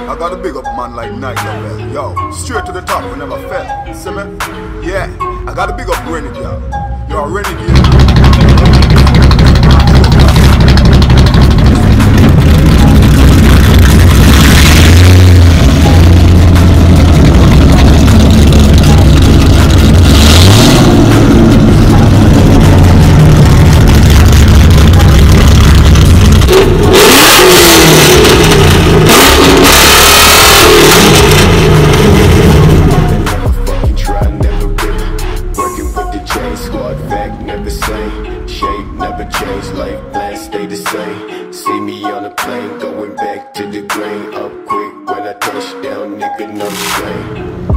I gotta big up a man like Night Level. Yo, straight to the top, we never fell. See me? Yeah, I gotta big up Renegade. Yo, Renegade. Shape never change, life plans stay the same. See me on a plane, going back to the grain. Up quick when I touch down, nigga, no strain.